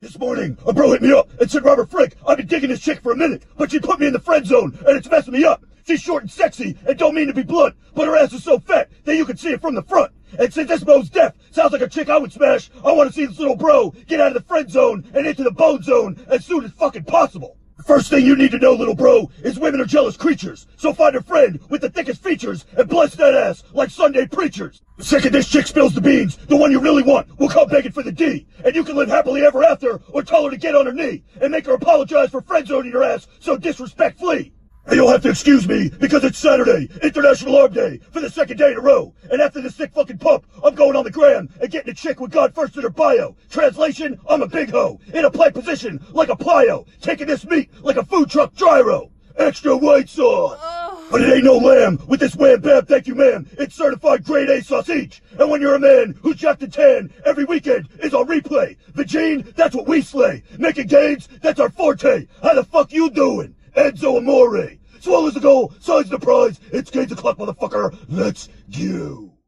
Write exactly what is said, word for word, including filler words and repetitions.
This morning, a bro hit me up and said, Robert Frank, I've been digging this chick for a minute, but she put me in the friend zone, and it's messing me up. She's short and sexy, and don't mean to be blunt, but her ass is so fat that you can see it from the front. And since this bro's deaf sounds like a chick I would smash, I want to see this little bro get out of the friend zone and into the bone zone as soon as fucking possible. The first thing you need to know, little bro, is women are jealous creatures. So find a friend with the thickest features and bless that ass like Sunday preachers. The second this chick spills the beans, the one you really want will come begging for the D. And you can live happily ever after or tell her to get on her knee and make her apologize for friend zoning your ass so disrespectfully. And you'll have to excuse me because it's Saturday, International Arm Day, for the second day in a row. And after this sick fucking pump, I'm going on the gram and getting a chick with God first in her bio. Translation, I'm a big hoe, in a play position like a plyo, taking this meat like a food truck gyro. Extra white sauce. Oh. But it ain't no lamb with this wham bam, thank you ma'am. It's certified grade A sausage. And when you're a man who's jacked and tan, every weekend is on replay. Vagine, that's what we slay. Making gains, that's our forte. How the fuck you doing? Enzo Amore. Swallows the goal, size the prize. It's gains o'clock, motherfucker. Let's go.